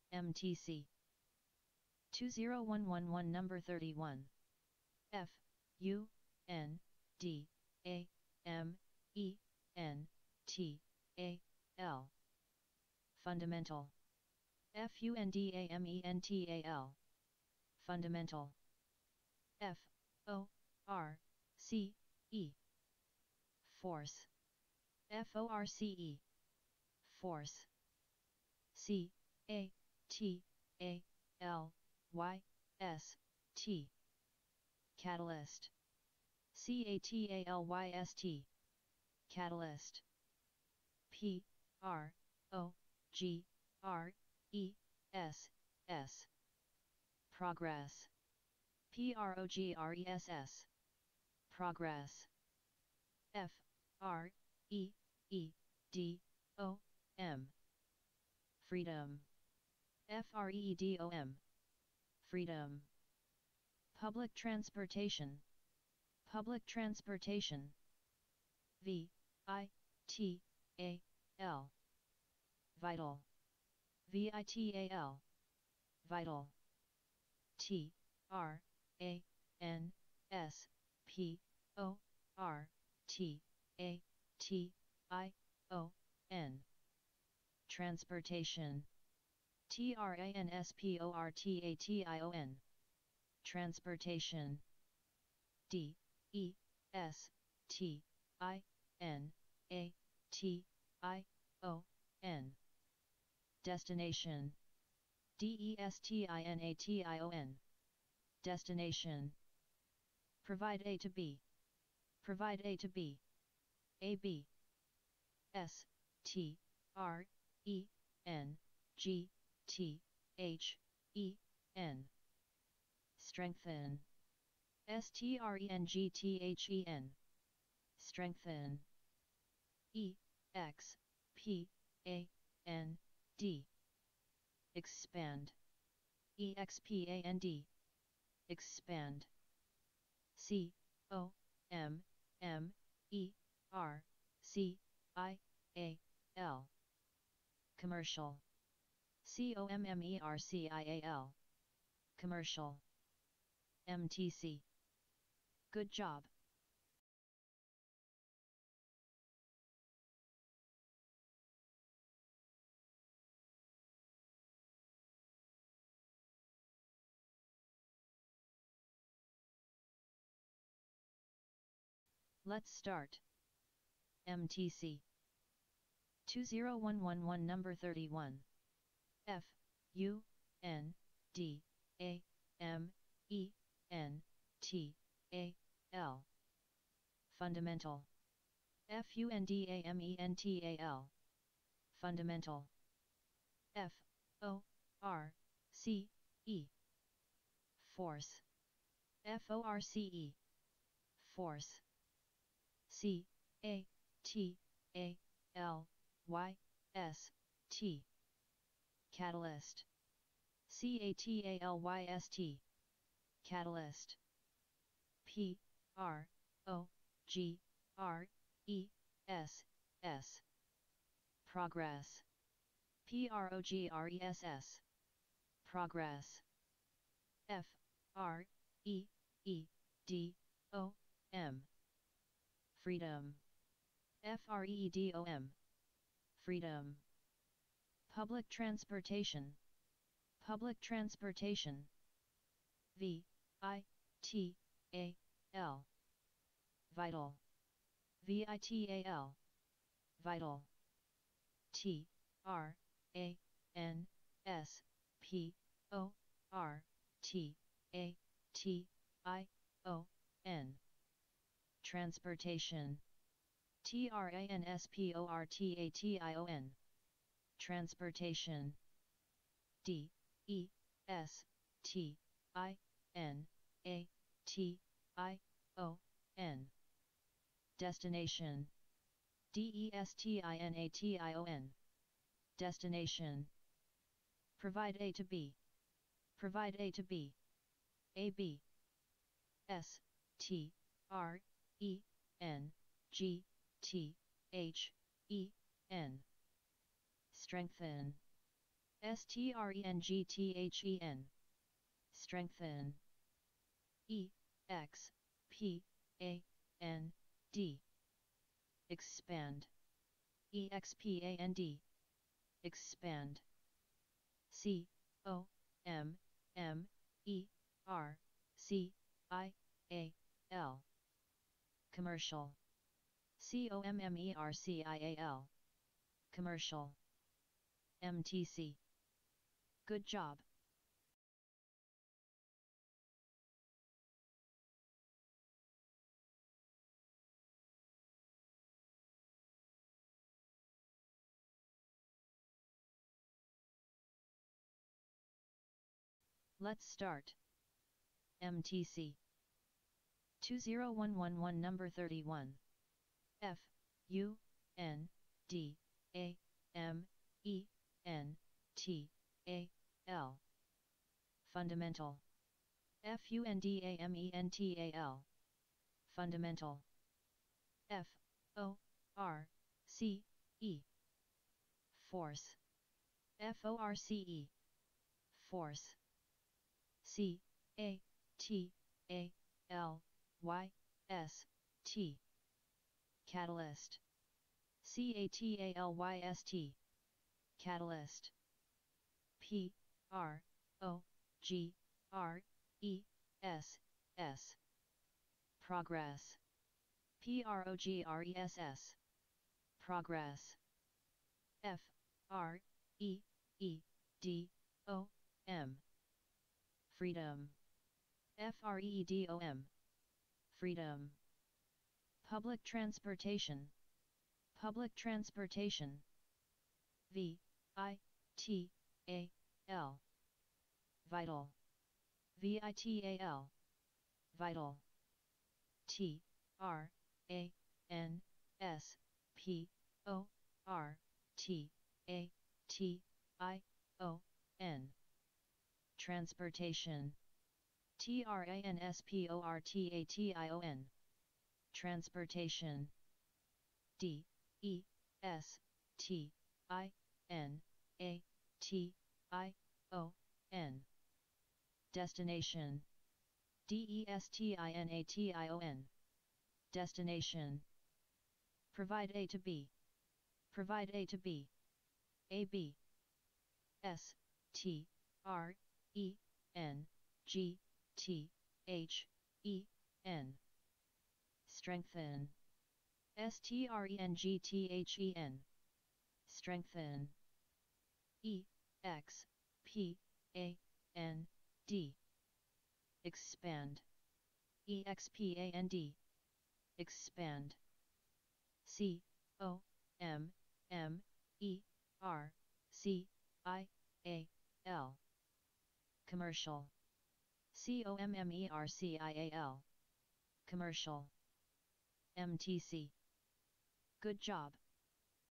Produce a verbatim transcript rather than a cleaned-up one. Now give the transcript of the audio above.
M T C two zero one one one number thirty-one. F U N D A M E N T A L Fundamental. F U N D A M E N T A L Fundamental. F O R C E Force. F O R C E Force. C A T A L Y S T Catalyst. C A T A L Y S T Catalyst. P R O G R E S S Progress. P R O G R E S S Progress. F R E E D O M Freedom. F R E E D O M Freedom. Public transportation. Public transportation. V I T A L Vital. V I T A L Vital. T R A N S P O R T A T I O N Transportation. T R A N S P O R T A T I O N Transportation. D E S T I N A T I O N Destination. D E S T I N A T I O N Destination. Provide A to B. Provide A to B. A B S T R E N G T H E N Strengthen. S T R E N G T H E N Strengthen. E X P A N D Expand. E X P A N D Expand. C O M M E R C I A L Commercial. C O M M E R C I A L Commercial. M T C. Good job. Let's start. M T C two zero one one one number thirty-one. F U N D A M E N T A L Fundamental. F U N D A M E N T A L Fundamental. F O R C E Force. F O R C E Force. C A T A L Y S T Catalyst. C A T A L Y S T Catalyst. P R O G R E S S Progress. P R O G R E S S Progress. F R E E D O M Freedom. F R E E D O M Freedom. Public transportation. Public transportation. V I T A L Vital. V I T A L Vital. T R A N S P O R T A T I O N Transportation. T R A N S P O R T A T I O N Transportation. D E S T I N A T I O N Destination. D E S T I N A T I O N Destination. Provide A to B. Provide A to B. A B S T R E N G T H E N Strengthen. Strengthen. Strengthen. E, X, P, A, N, D. Expand. E X P A N D. Expand. C, O, M, M, E, R, C, I, A, L. Commercial. C O M M E R C I A L. Commercial. M T C. Good job. Let's start. M T C two zero one one one number thirty-one. F U N D A M E N T A L. Fundamental. F U N D A M E N T A L. Fundamental. F O R C E. Force. F O R C E. Force. C A T A L Y S T. Catalyst. C A T A L Y S T. Catalyst. P R O G R E S S. Progress. P R O G R E S S. Progress. F R E E D O M. Freedom. F R E E D O M. Freedom. Public transportation. Public transportation. V I T A L. Vital. V I T A L. Vital. T R A N S P O R T A T I O N. Transportation. T R A N S P O R T A T I O N. Transportation. D E S T I N A T I O N. Destination. D E S T I N A T I O N. Destination. Provide A to B. Provide A to B. A B. S T R E N G T H E N. Strengthen. S T R E N G T H E N. Strengthen. E X P A N D. Expand. E X P A N D. Expand. C O M M E R C I A L. Commercial. C O M M E R C I A L. Commercial. M T C. Good job.